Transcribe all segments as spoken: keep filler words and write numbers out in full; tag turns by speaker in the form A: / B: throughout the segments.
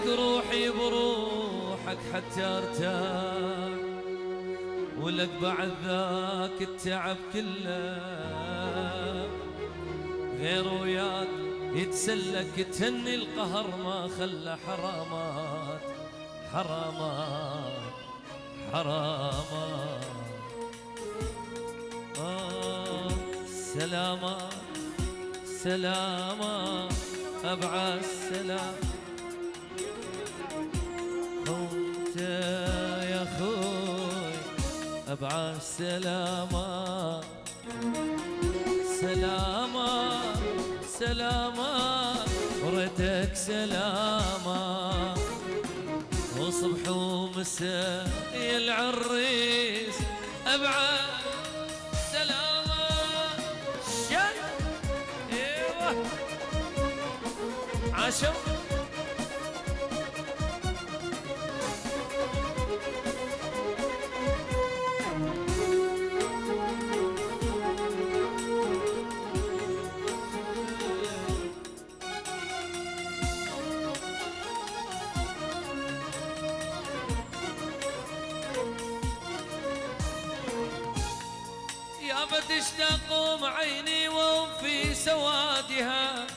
A: روحي بروحك حتى ارتاح، ولك بعد ذاك التعب كله غير وياك يتسلك تهني القهر ما خلى حرامات حرامات حرامات. آه سلامات سلامات أبعى السلام وانت يا خوي أبعى السلامات سلامات سلامات وريتك سلامات وصبح ومساء يا العريس أبعى سلامات. شد ايوه عاشوا يابا تشتاق عيني وهم في سوادها،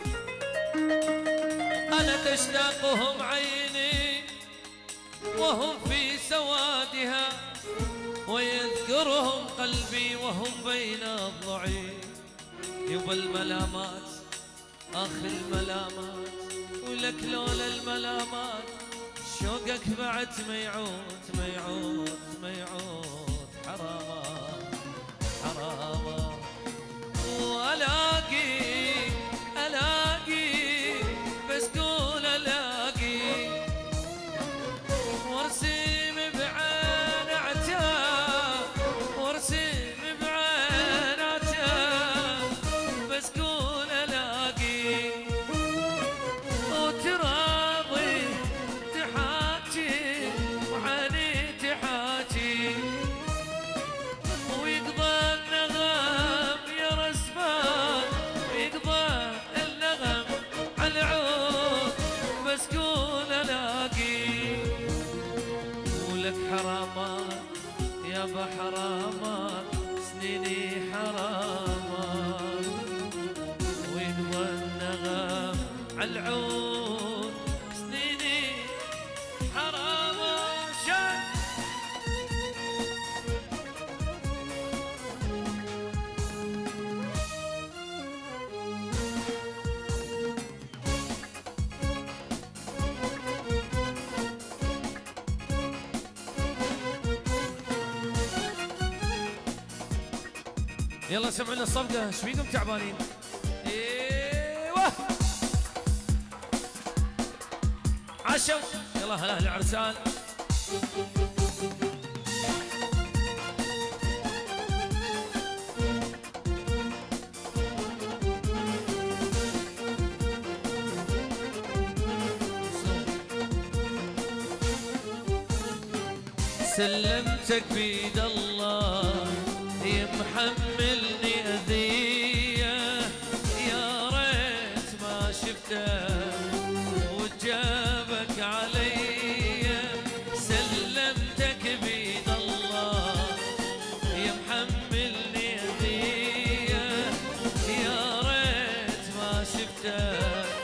A: أنا تشتاقهم عيني وهم في سوادها، ويذكرهم قلبي وهم بين الضعيف. يبا الملامات آخ الملامات ولك لولا الملامات شوقك بعد ما يعود ما يعود ما يعود حرامات حرامات. والاقي الاقي بس قول الاقي وارسم بعين عتاب وارسم بعين عتاب بس قول الاقي وتراضي تحاكي وعيني تحاكي ويقضى النغم يا رسمان ويقضى النغم على العود بس قول الاقي ولك حرامات يابا حرامات سنيني حرامات ويقضى النغم على العود سنيني حرامات. شد يلا سمعنا الصفقة، ايش فيكم تعبانين؟ ايوه عشوا يلا هلا العرسان. سلمتك بيد الله يا محملني أذية، يا ريت ما شفته وجابك علي. سلمتك بيد الله يا محملني أذية، يا ريت ما شفته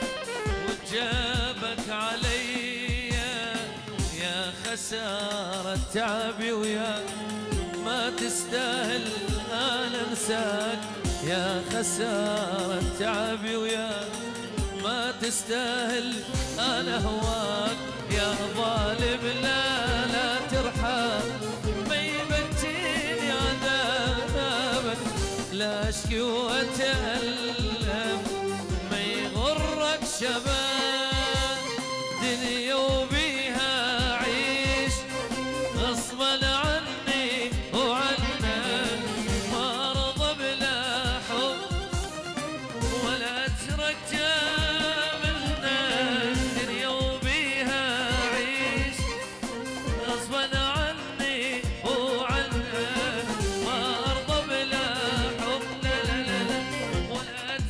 A: وجابك علي. يا خسارة تعبي وياك ما تستاهل أنا أنساك، يا خسارة تعبي وياك ما تستاهل أنا هواك. يا ظالم لا لا ترحم ما يبكيني عذابك، لا أشكي وأتألم ما يغرك شباب دنيا وبيها عيش غصبا عني وعنك. ما رضى بلا حب ولا ترجى منك، دنيا وبيها عيش غصبا عني وعنك. ما ارضى بلا حب لا لا لا لا ولا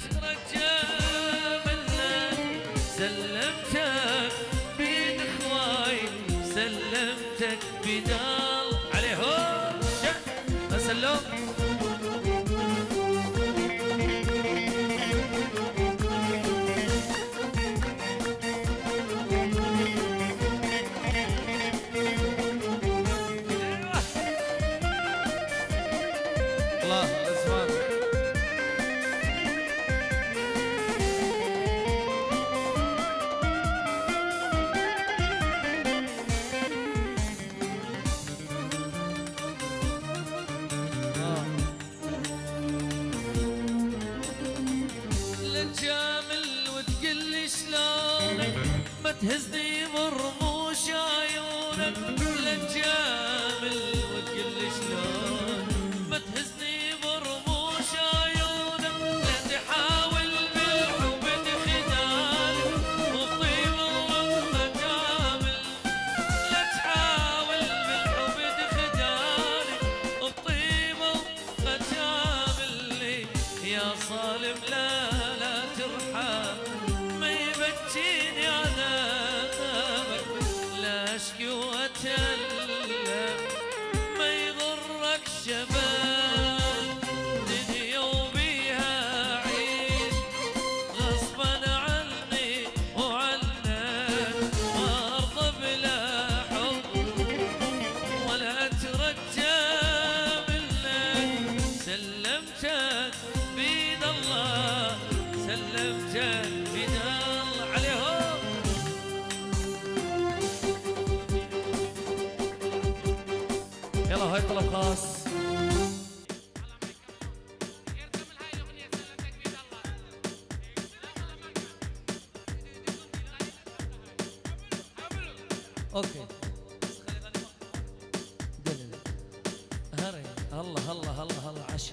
A: يلا هاي طلب خاص. اوكي دلل هري الله الله الله الله عشر.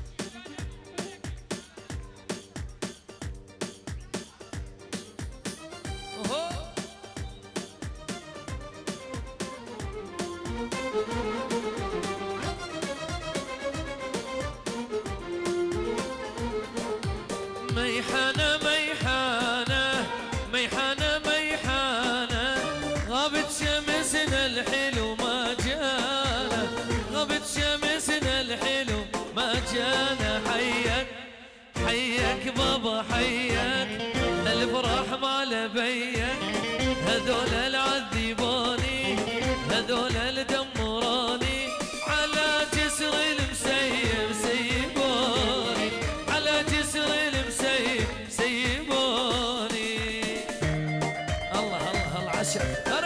A: ميحانة ميحانة ميحانة ميحانة غابت شمسنا الحلو ما جانا، غابت شمسنا الحلو ما جانا. حيك حيك بابا حيك الفرح ما لبيك، هذول العذبوني هذول الدمروني، على جسر المسيب سيبوني، على جسر المسيب سيبوني. الله الله الله عشر.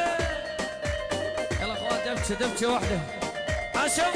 A: يلا اخوان دبشه دبشه واحده عشر.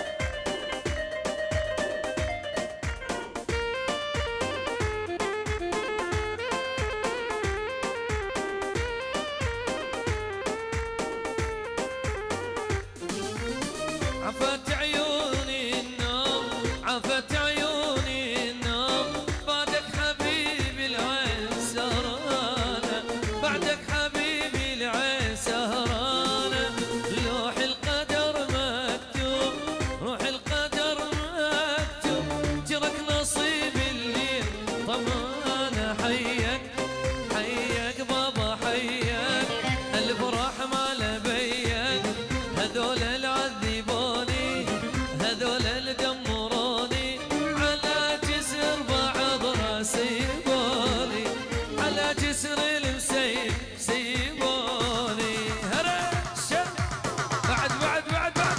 A: عفت عيوني النوم عفت عيوني النوم، بعدك حبيبي العين سهرانة، بعدك حبيبي العين سهرانة. لوح القدر مكتوب روح القدر مكتوب، جرك نصيب الليل طمانة. حيك حيك بابا حيك الفرح ما لبيك، هذول العذبوني هذول الدمروني، على جسر بعض سيبوني، على جسر المسيب سيبوني. هلا بعد بعد بعد بعد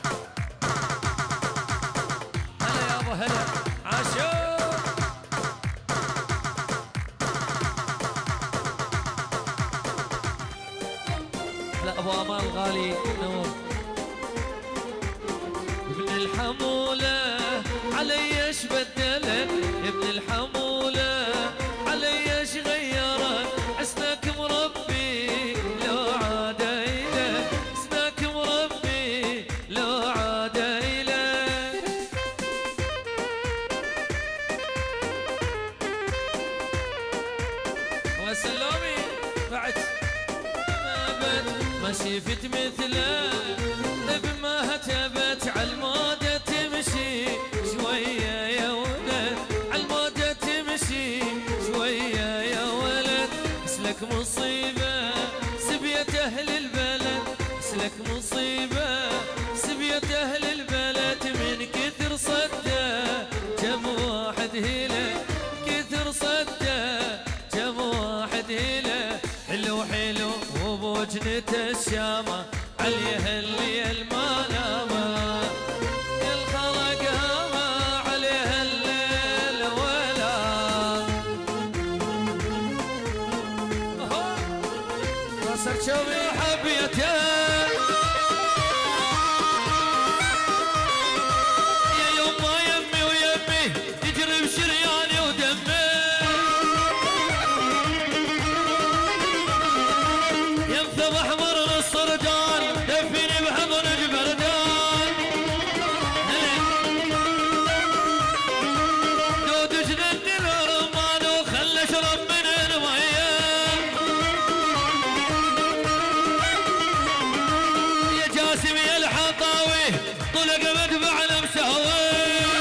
A: هلا يابا هلا عاشور. هلا ابو امال غالي نور. ابن الحمولة علي ايش بدلك، ابن الحمولة علي ايش غيرك، حسنك مربي لو عاد إلك، حسنك مربي لو عاد إلك. وسلامي بعد ما بد ما شفت مثله، بما هتبت عالمودة تمشي شوية يا ولد، عالمودة تمشي شوية يا ولد. اسلك مصيبة سبية أهل البلد، اسلك مصيبة سبية أهل البلد، من كثر صده جم واحد هيله، كثر صده جم واحد هيله. حلو حلو وبوجنته الشامة عليها الليل ما نامه، الخلق هامه عليها الليل ولا. راسك شوي حبيته يا يما يمي ويمي يجري بشرياني ودمي، يمثل احمر الصردان دفيني بحضن جبردان. دود جنني الرمان وخلى اشرب من الميه، يا جاسم يا الحطاوي طلق مدفعنا مساوي.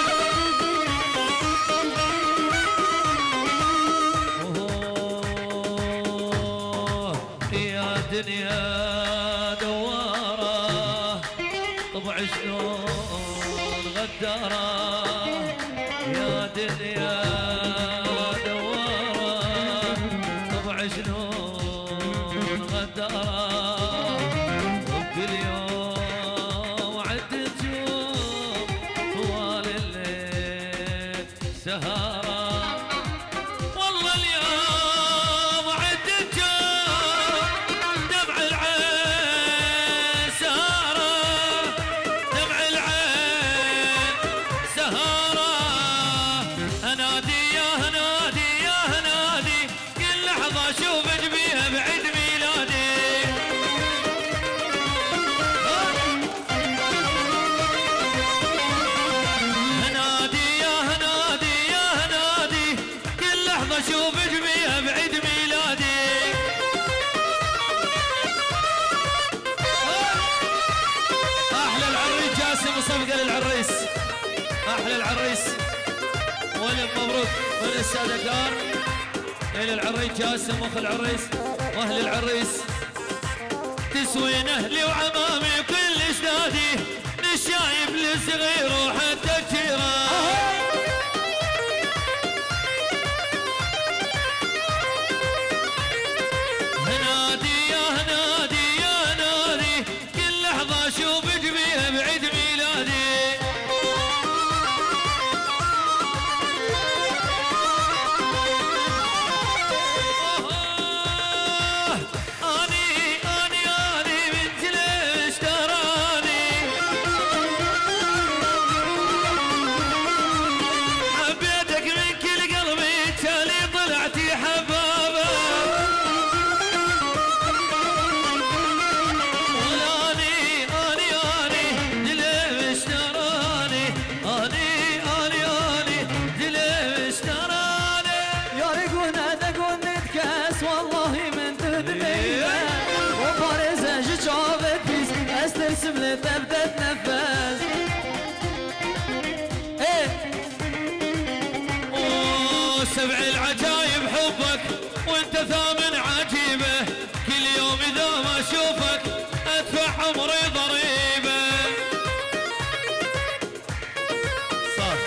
A: يا دنيا دوارة طبع شلون غدارة، يا دنيا دوارة طبع شلون غدارة. وكل يوم عد نجوم طوال الليل سهارة، والله اليوم عد نجوم دمع العين سهارة. صفقة للعريس، أحلى العريس والف مبروك من السادة كار إلى العريس جاسم أخو العريس وأهل العريس. تسوين أهلي وعمامي وكل أجدادي، من الشايب للصغير وحتى الجيران. هنادي يا هنادي يا نادي، كل لحظة أشوف جبيه بعيد ميلادي.
B: تبدأ تنفس ايه
A: اوه سبع العجايب حبك وانت ثامن عجيبه، كل يوم اذا ما اشوفك ادفع عمري ضريبه. صح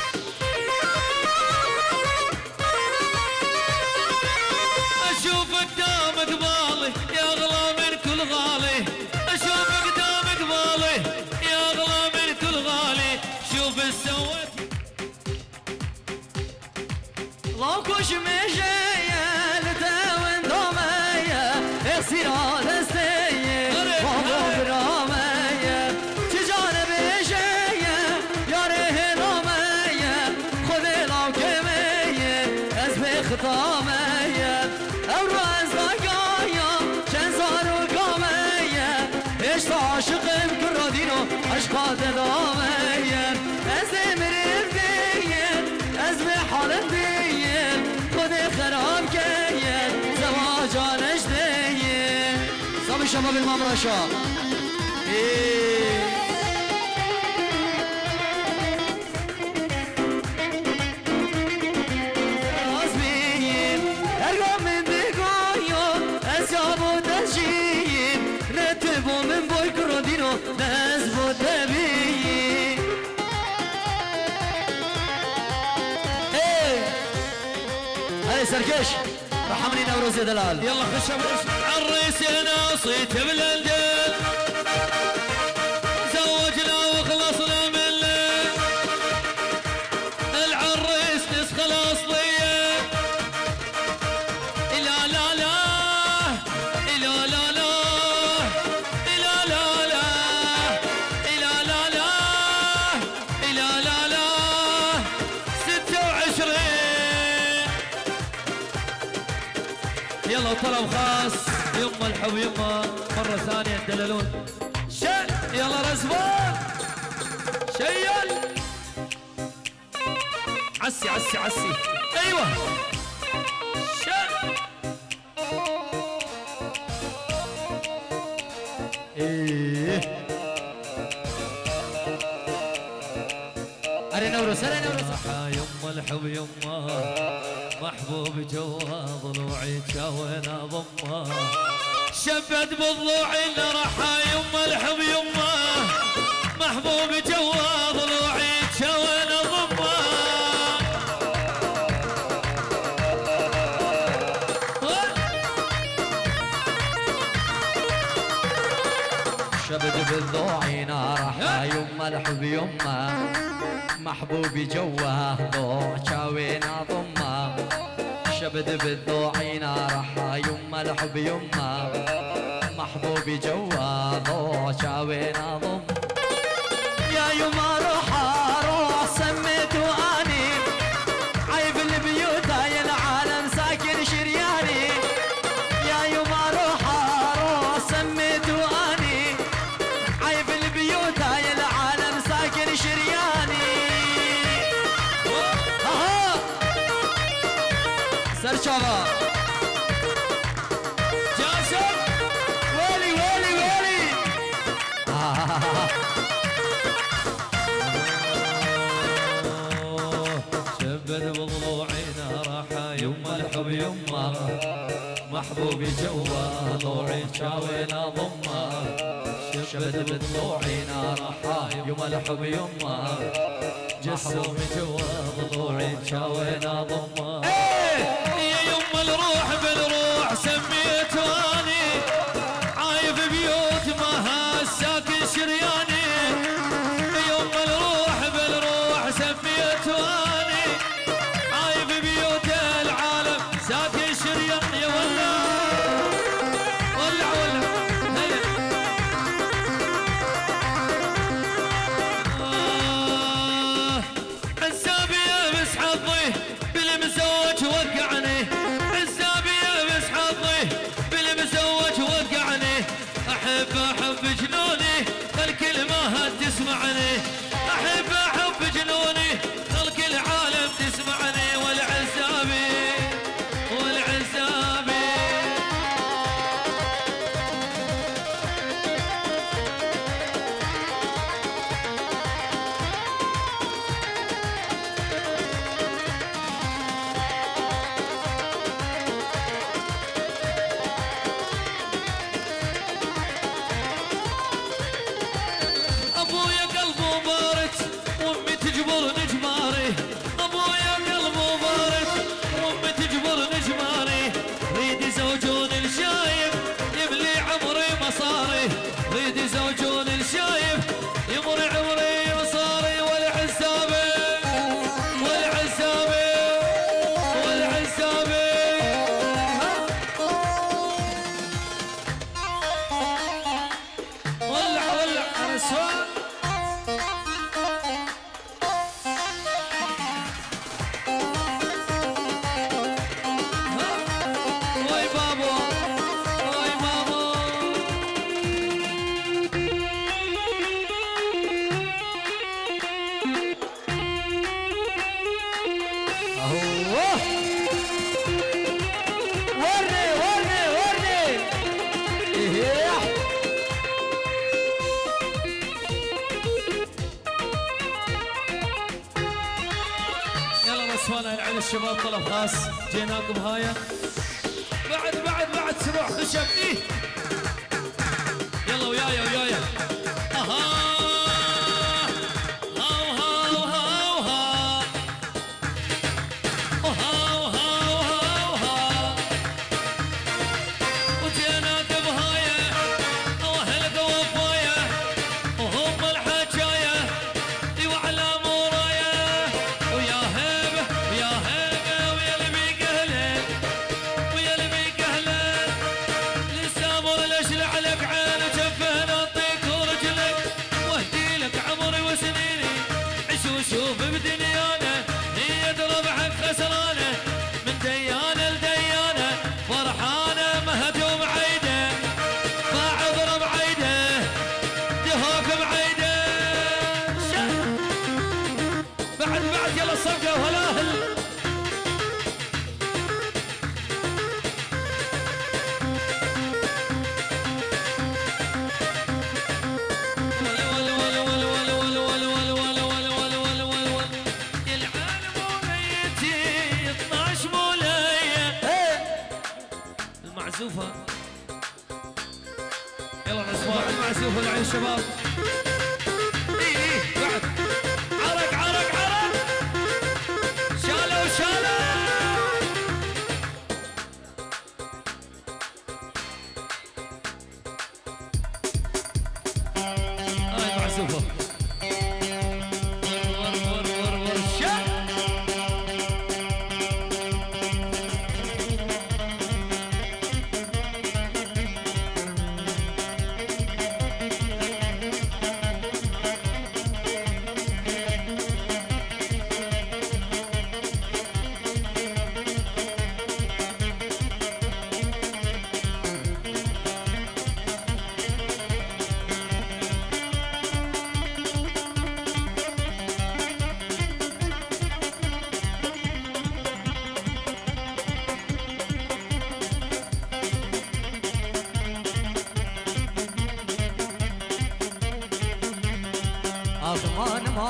A: اشوفك دام قبالي يا اغلى من كل غالي، اشوفك دام قبالي يا اغلى من كل غالي. شوف ايش سويت
B: لاكوش مجايا لتاون دومايا يصير هذا السيد وابو برامايا تجانا بجايا يا ريه دومايا خذي لو كمية اسبي خطامايا اوراز ضقايا شنزار وقامايا ايش تعشق بكرادينو اشقاد دومايا ازي مرفدين ازمي حالندين خذي خراب كيين زواج نجدين. صبي شباب الممرشة ايه غازبين ارقام من دقايا اسيابو تجيين رتبوا من بوي كرودينو نزبو تبيين. هاي سركش رحمني نوروز يا دلال.
A: يلا خش عريس يا ناصي تبل الجل، زوجنا وخلصنا من الليل، العريس نسخة الأصلية. لا لا لا لا لا لا لا لا لا لا لا لا لا لا ستة وعشرين. يلا وطلب خاص يما الحب يما مرة ثانية تدللون شل. يلا رزبان شيل عسي عسي عسي ايوه شل.
B: ايه اري نوروز اري نوروز
A: يما الحب يما محبوب جوا ضلوعي تشاوينا ضمه، شبت بضلوعي نرحى يما الحب يما محبوب جوا ضلوعي تشاوينا ضمه.
B: شبت بضلوعي نرحى يما الحب يما محبوبي جواه ضوع شاوينا ضمه، شبد بالضوعينا رحا يما الحب يما محبوبي جواه ضوع شاوينا ضم. يا يما روحا روح سميتو اني عيب البيوت هاي العالم ساكن شرياني. يا يما روحا روح سميتو اني عيب البيوت هاي العالم ساكن شرياني. سرشابا جاسم ويلي ويلي ويلي
A: محبوبي جوا ضلوعي شاوينا ضمه شبت بضلوعي نار حايب يوم الحب يمه جسومي جوا ضلوعي شاوينا ضمه يا يم الروح بالروح سميت واني عايف بيوت ما ساكن شرياني يم الروح بالروح سميت واني عايف بيوت العالم ساكن شرياني ولا ولا ولا آه حسابي بس حظي بالمزوج وقعني حسابي بس حظي بالمزوج وقعني احب احب جنوني خلك ما تسمعني احب احب جنوني خلق العالم تسمعني والعزابي والعزابي ابويا قلبه بارد وامي تجبرني جماري ابويا قلبه بارد وامي تجبرني جماري ريدي زوجون الشايب يملي عمري مصاري ريدي زوجون الشايب يمري عمري مصاري والعزابي والعزابي والعزابي ولع ولع رسوان واي بابا واي بابا
B: اهو ورني ورني ورني ايه
A: يلا رسوان العين الشباب طلب خاص جيناكم هاية بعد بعد بعد سبوع خشب ايه يلا ويايا ويايا اها هاو هاو هاو ها وهاو هاو هاو ها وجيناك بهاية واهلك وفايا وهم الحجاية وعلى مورايا ويا هيبة ويا هيبة ويا اللي بيقهلك ويا اللي بيقهلك للسامر الاشلع لك عين جفه نعطيك ورجلك واهدي لك عمري وسنيني عيش وشوف بدنيانا هي ربحك خسرانه من ديانه لديانه فرحانه مهدوم عيده باع ضرب عيده دهوك بعيده بعد بعد يلا صفقه وهلاهل المعزوفة يلا نسمع المعزوفة العين شباب اي اي بعد عرق عرق عرق شالوا شالوا هاي المعزوفة ور ور ور ور شا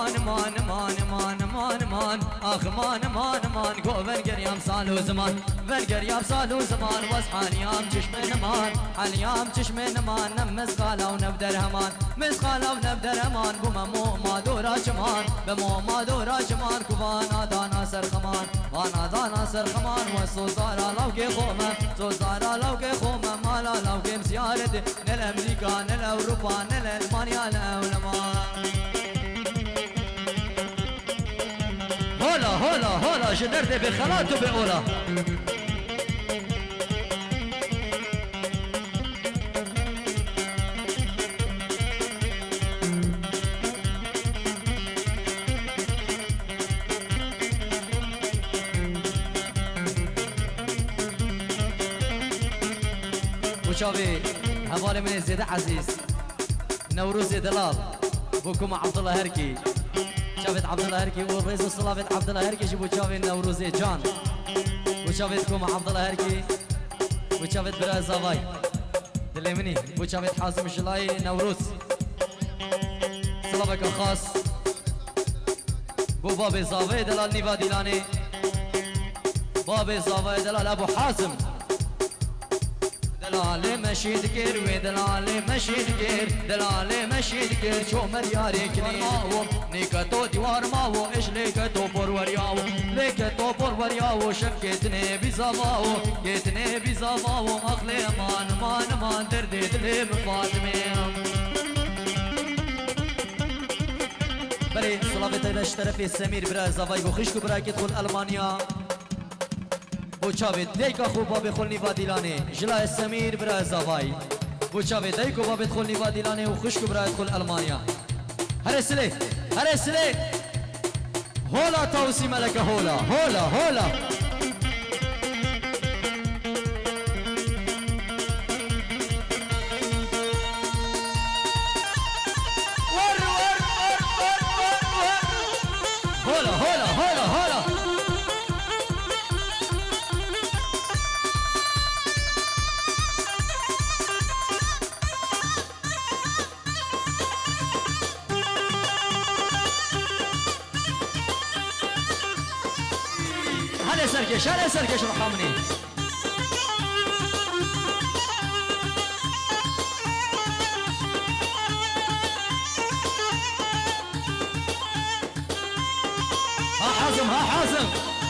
B: اخ مان مان مان قوبل قريم صالو زمان بالقرياب صالو زمان وز حاليام چشم نمان حاليام چشم نمان نم مسقالا ونبدر همان مسقالا ونبدر همان بوما مو ما دورا جمان بمو ما دورا جمان كوانا دانا سرخمان وانا دانا سرخمان وسوزارا لوكي خوما سوزارا لوكي خوما مالا لوكي مسيارتي نل امريكا نل اوروبا نل المانيا الاولمان هولا هولا هولا جنرد بخلات وبأولا وشافي حوالي من زيد عزيز نوروز دلال بوكم عبد الله هركي شافت عبد الله هركي والرئيس الصلافت عبد الله هركي جيبوا شافي نوروزي جان وشافتكم عبد الله هركي وشافت براء زافاي دليمني وشافت حازم الجلاي نوروز صلافك الخاص بو بابي زافاي دلال نيفا ديلاني بابي زافاي دلال ابو حازم دلالي مشيد كير ودلالي مشيد كير دلالي مشيد كير شو مرياري كني ماو نيكتو ديوار ماو ايش ليكتو بورورياو ليكتو بورورياو شكتني بزافاو كتني بزافاو اخلي مان مان مان دردي دلي بفاطمه بلي صلابتي اشترفي سمير برا زافاي بخشكو برا يدخل المانيا بوچاوی دیکا خوب باب خلنی و دیلانه جلای سمیر برای زاوای بوچاوی دیکو باب خلنی و دیلانه و خوشکو برای خل المانیا هر سلی هر سلی هولا توسی ملک هولا هولا هولا ور ور ور ور ور هولا هولا هولا هولا هلا سركش هلا سركش رحمني ها حازم ها حازم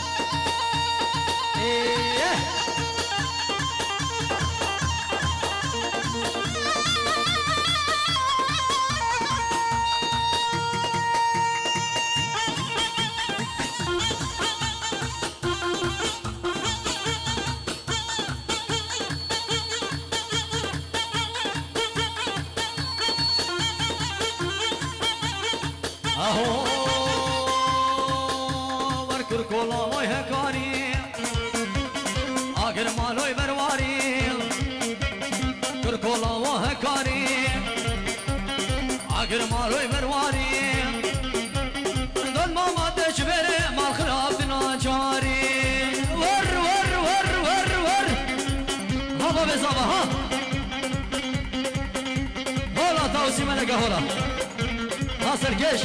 B: ايه اهو وركر كولا ويه كاري اگر مالوي برواري كركولا ويه كاري اگر مالوي برواري دون ماما تشبري مال خرابنا جاري ور ور ور ور ور هذا بزابا ها هولا توسي ملقا هولا ها سركش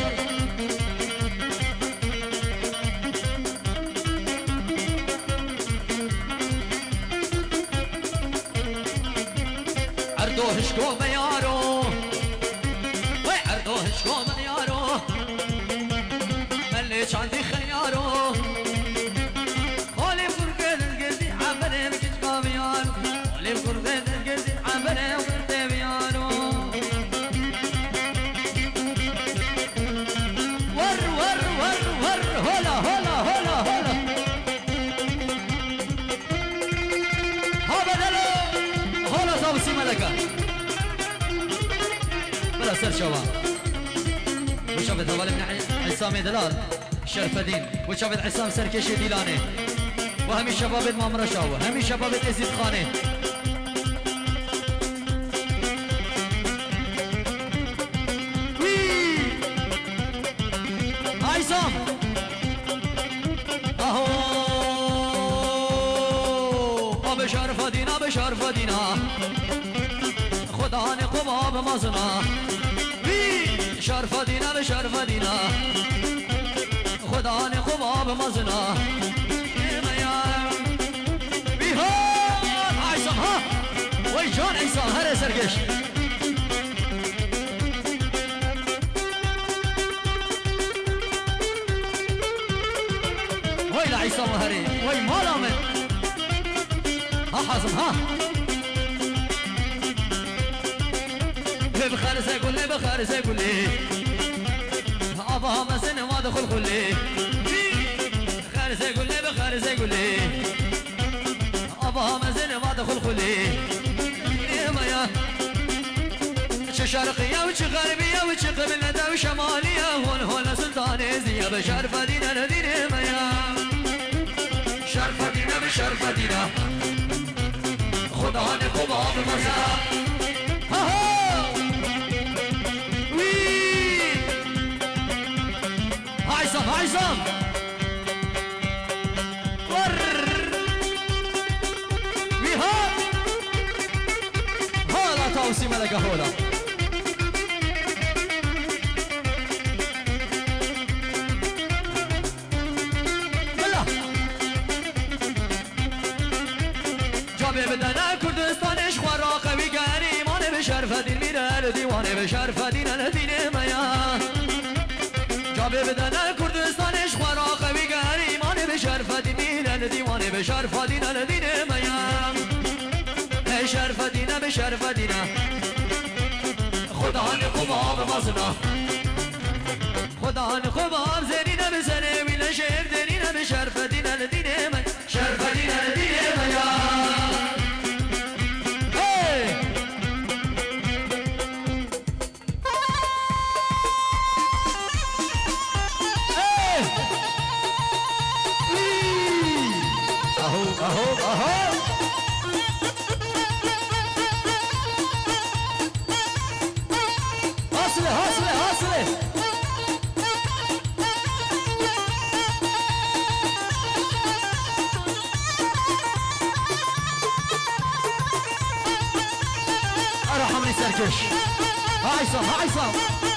B: عردو هشكو بيارو وي عردو هشكو بيارو مليش عندي خيارو قولي بقرقل القلبي عبري بكتكا بيارو قولي بقرقل القلبي عبري بكتكا بيارو ور ور ور ور هولا هولا هولا هولا ها بدلو هولا توسي ملكة بلا سر شباب وشافت هوالي من عصام دلال شرف الدين وشافت عصام سركشي ديلاني وهمي شباب المامرة شاوة همي شباب ازيد خاني عصام اهو اب شرف الدين اب شرف الدين خدا نے قباب مزنا شرف الدين اب شرف الدين خدا نے قباب مزنا هري سرقش وي لعيسام هري وي مالا من ها حازم ها بخارسه كله بخارسه كله ابها مسن ما دخل كله بخارسه كله بخارسه كله ابها مسن ما دخل كله يا شرقيه وش غربيه وش قبلة وشماليه هون هون سلطان زيا بشرف دينا ندينا ميا شرف دينا بشرف دينا خدا نخوبا بمسا عصام عصام ور ويها هلا توسي ملكة هولا بلا جابي بدنا كردستانش خورا قوي قاني ماني بشرف دين ميرا ديواني بشرف دين الدين ميا جابي بدنا كردستانش خورا قوي قاني ماني بشرف دين ميرا ديواني بشرف دين الدين ميا بشرف دين بشرف دين خدا نخوبا بمزنا خدا نخوبا بزنين بزني ولا شهر دينين بشرف دين الدين ميا شرف دين الدين ميا اهو اهو حاصله حاصله حاصله ارحمني سركش ها عصام ها عصام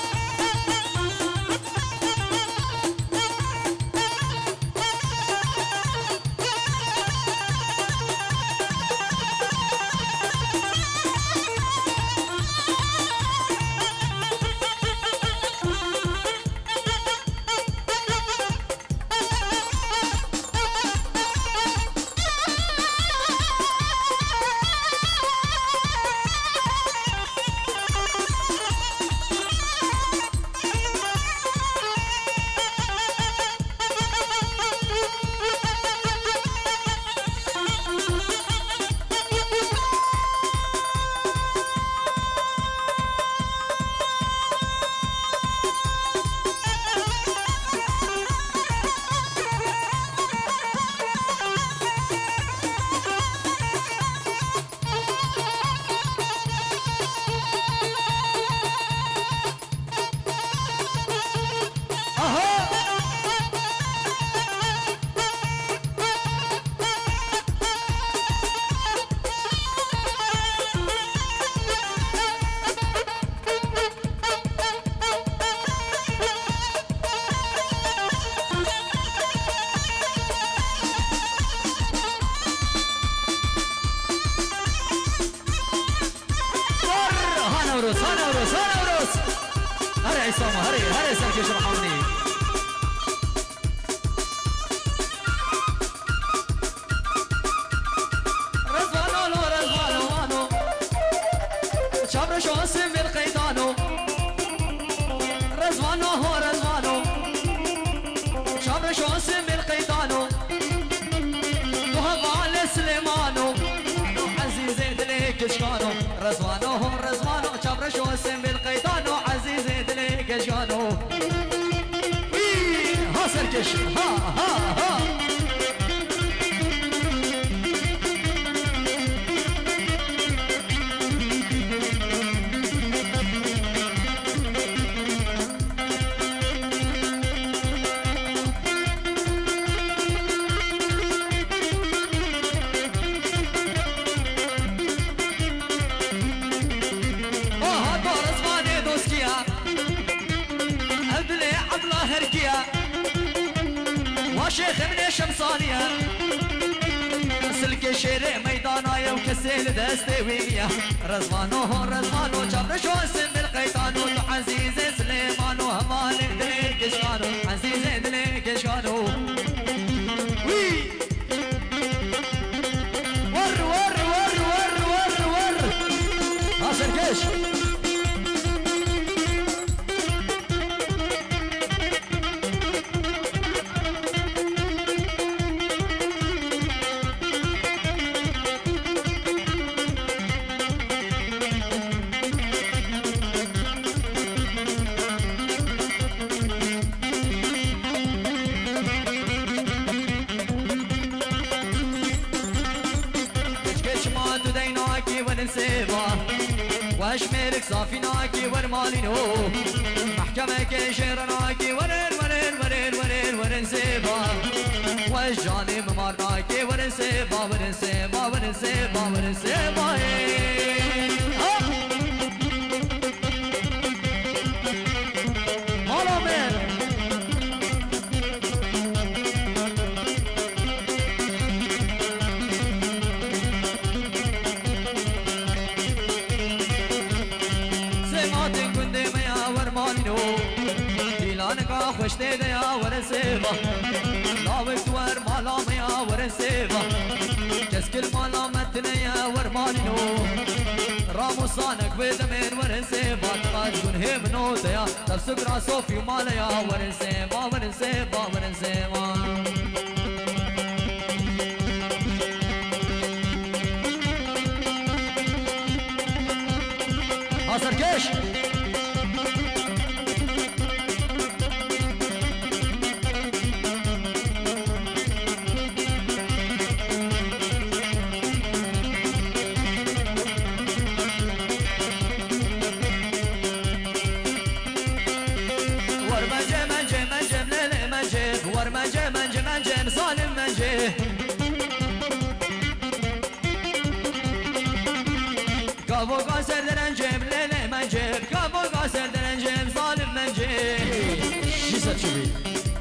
B: رزوانو رزوانو شبرشو سم بالقيدانو عزيز دليك جانو ها سركش ها ها ها شيخ من شمصانية سلك شیر میدانای و کسی دست ویلیا رزوانو رزوانو جبر شوسن بالقیتانو تو عزیز سلیمانو همان دلی کشانو عزیز دلی کشانو وی ور ور ور ور ور ور حاصل کش واشمرك صافي ناكي ورمالينو محكمة كشير ناكي ورن ورن ورن ورن ورن سيبا والجانب مار ناكي ورن سيبا ورن سيبا ورن سيبا ورن سيبا مالا من خوش دیا ورسیبا لاوک ور مالا میا ورسیبا کس کل مالا متنیا ور مالینو راموسانک بدمن ورسیبا تقاش کن هم نو دیا تفسق راسو فی مالیا ورسیبا ورسیبا ورسیبا حاصل کش منجه منجه منجه ظالم منجه كابو قاسر درنجم ليلي منجه كابو قاسر درنجم ظالم منجه جيسا تشوفي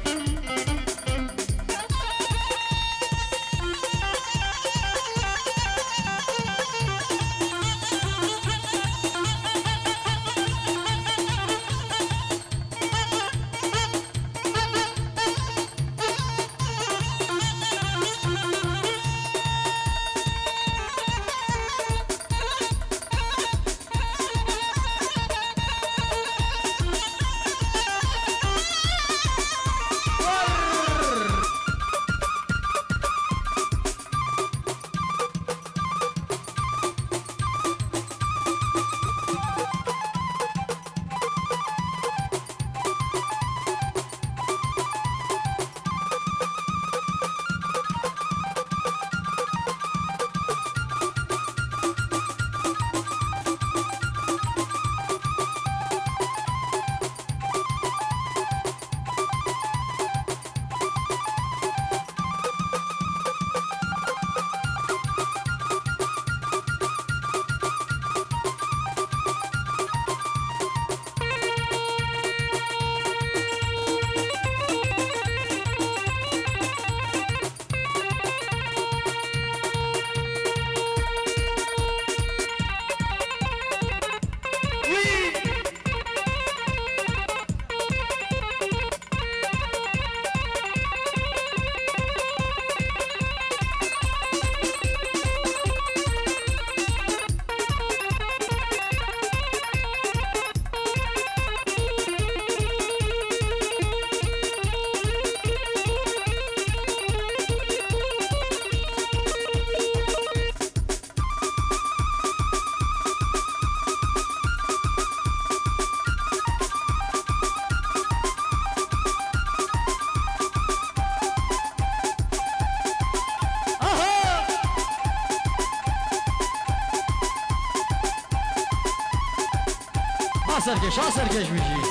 B: سرکش ها سرکش میشی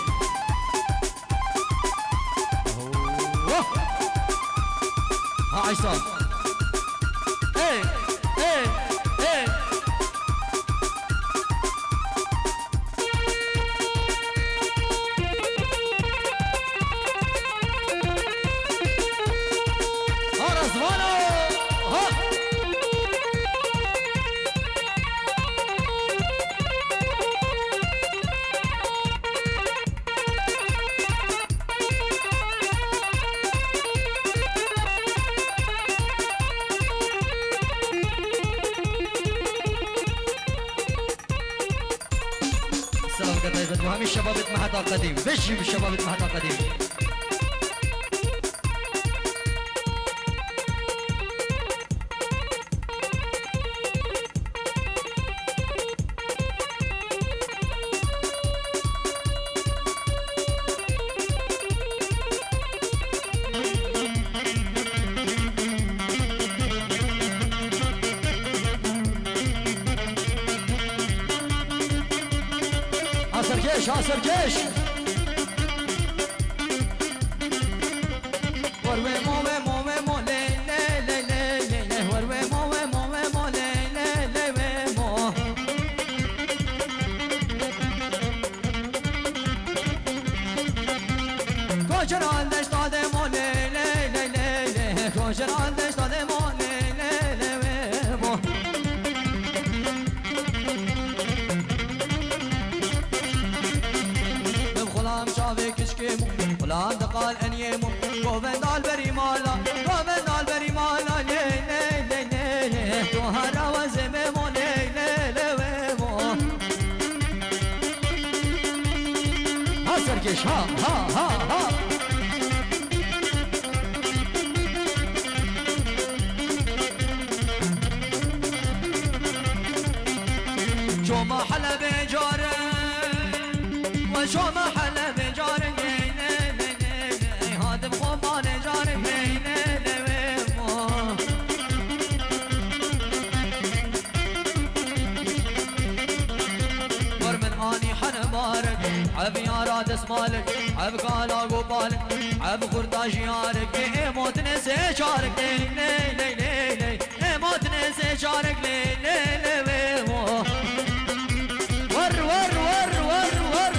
B: ها عیسا ای ای ای ها رزوانو ها وهمي الشباب مهدا قديم بشي بالشباب مهدا قديم عاصر جيش وروي موي موي مو لي لي لي لي لي وروي موي موي مو لي لي لي مو كوشر عندش طاده مو لي لي لي لي كوشر عندش طاده مو لي لي لي مو غلام دقال انيمو قومن دال بري مالا قومن دال بري مالا لي لي لي لي تو هرا وزمو لي لي لي مو ها سركش ها ها ها ها شو ما حلا بجاره وشو ما حلا بجاره عب يارات اسمالك عب قالا قبالك عب خرداش يارك اي موت نسي شارك لي لي لي لي لي اي موت نسي شارك لي لي لي ور ور ور ور ور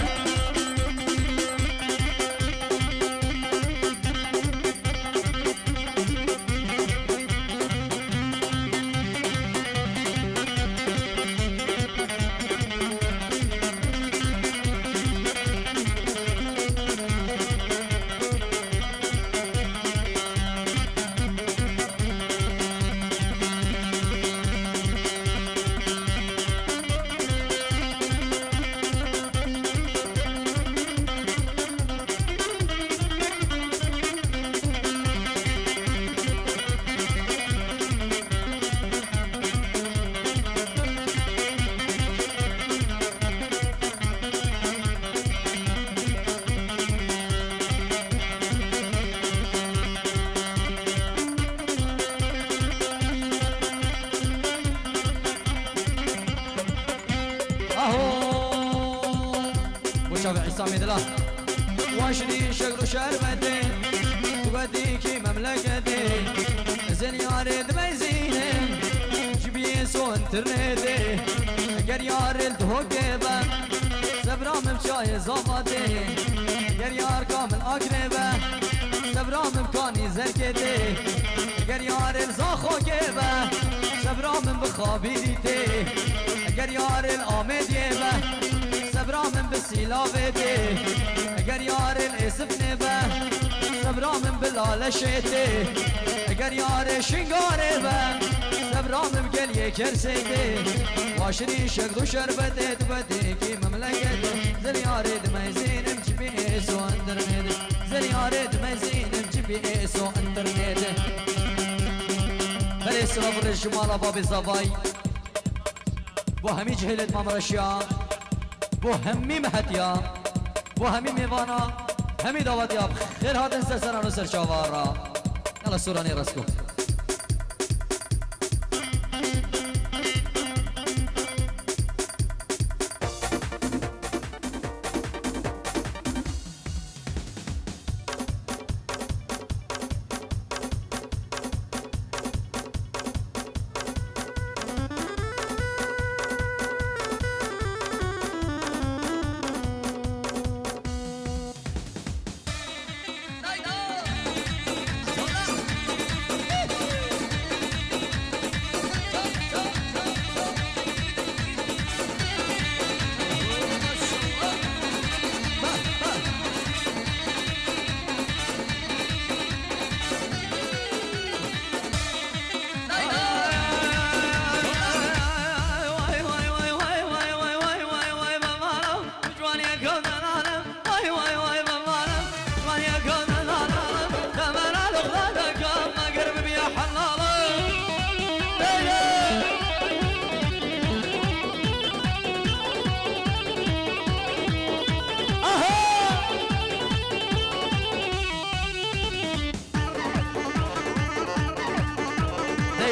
B: واشري شقر شربتي توديكي مملكتي زين يارد ميزيني جبي سو انترنتي اگر يارد هوكيبا سبرام بشاي زافاتي اگر يار كامل اقربا سبرام بكاني زركتي اگر يارد زاخوكيبا سبرام بخابيرتي اگر يارد آمديبا سبرام بسيلافتي اگر یار الاسف نبه سبرام بلال شیته اگر یار شنگاره به سبرام بگل کرسیده واشری شقد و شربته دوده کی مملکته زل یار دمزینم جبی ایسو انترنت زل یار دمزینم جبی ایسو انترنت بلی سلام رجمالا بابی زبای بو همی جهلت مامرشیا بو همی مهتیا و همین میوانا همین دعوت یاب خیر هاتن سر سران و سر شاوار را یلا سورانی رسکو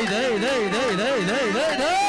B: دي دي دي دي دي دي دي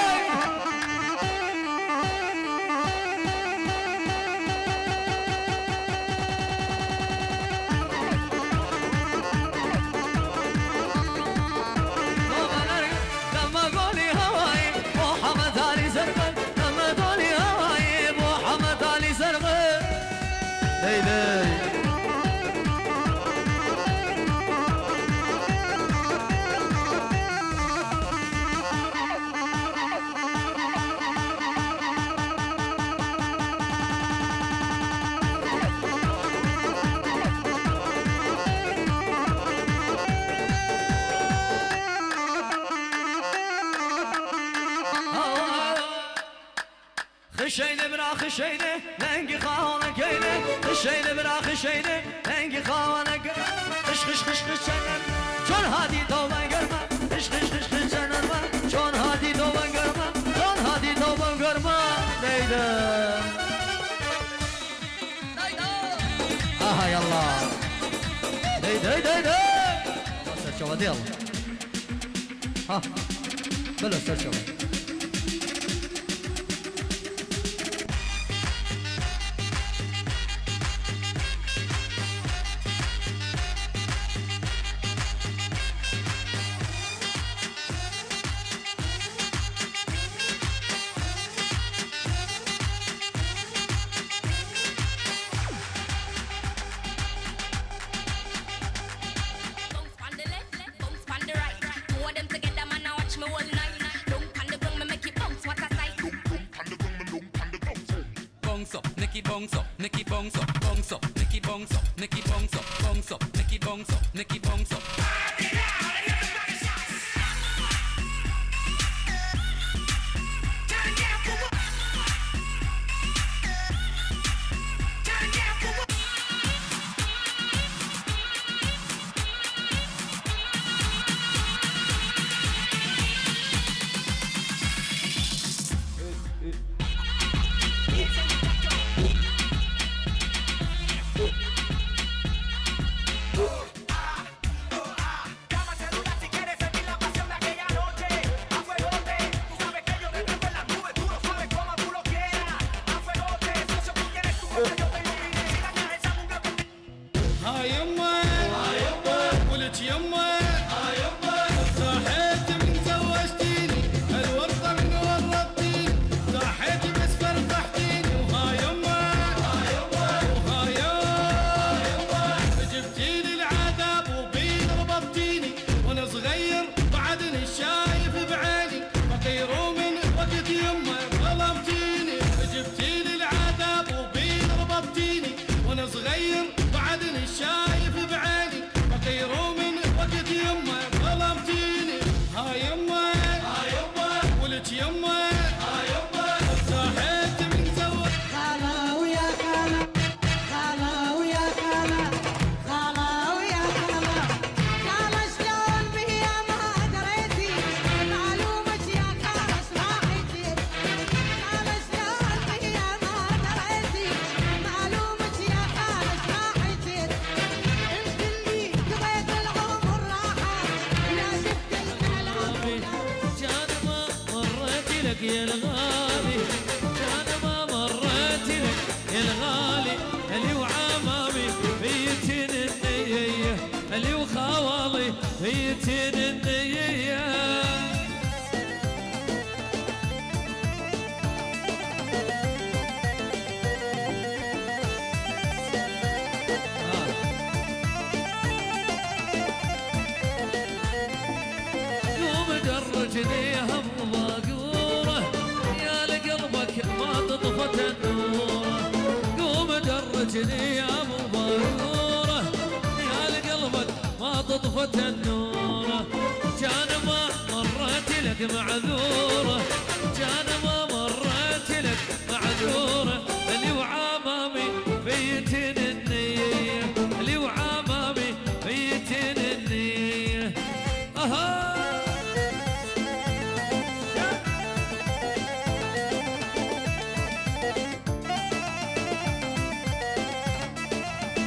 B: خشيني برا خشيني لنقي خاونا كيني خشيني برا خشيني لنقي خاونا كيني خش خش خش خش شون هادي دوبا قرما خش خش خش خش نرما شون هادي دوبا قرما شون هادي دوبا قرما ليلى آها يلا دي دي دي دي استاذ شواد يلا ها بلا استاذ شواد
C: Nicky bounce up, Nicky bounce up, bounce up, Nicky bounce up, Nicky bounce up, bounce up, Nicky bounce up, Nicky bounce up.
A: يا الغالي انا ما مريت لك يا الغالي اللي وعمامي بيتين النية اللي وخوالي بيتين النية يوم درجني هم طفت النور قوم درجني يا ابو بارورة يا لقلبك ما تطفت النور كان ما مرت لك معذورة كان ما مرت لك معذورة اللي وعمامي بيتين النية اللي وعمامي بيتين النية اها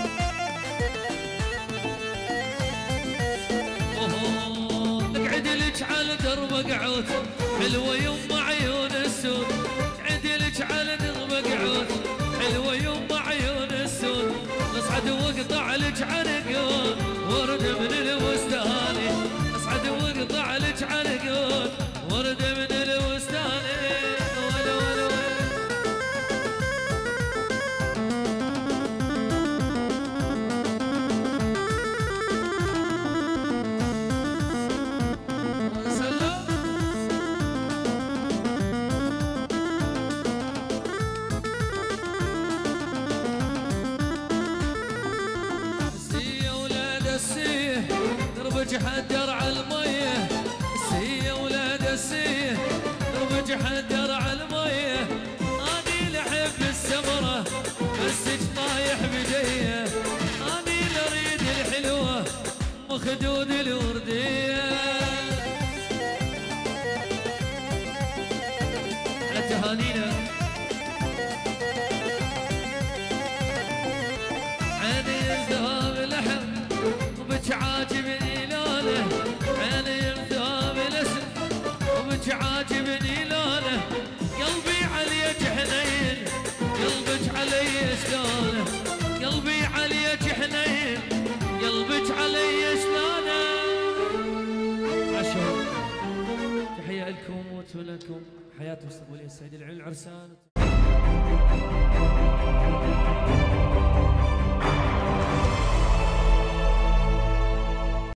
A: اقعد لي عدلك على درب قعود حلوة يما عيون السود عدلك على درب قعود حلوة يما عيون السود اصعد واقطع لك عنقود ورد من الوستاني اصعد واقطع لك عنقود ورد من الوستاني ولا ولا ولا حدر على الميه السيه ولاد السيه دربج حدر على الميه اني لحب السمره مسك طايح بديه اني لريد الحلوه مخدود الورديه على تهانينا عيني الذهب لحم وبك عاجبني عيني مثاب الاسم وبك عاجبني لونه قلبي عليك حنين قلبك علي شلونه قلبي عليك حنين قلبك علي شلونه عشان تحية لكم وتولكم حياة مستقبلية السيد العلي العرسان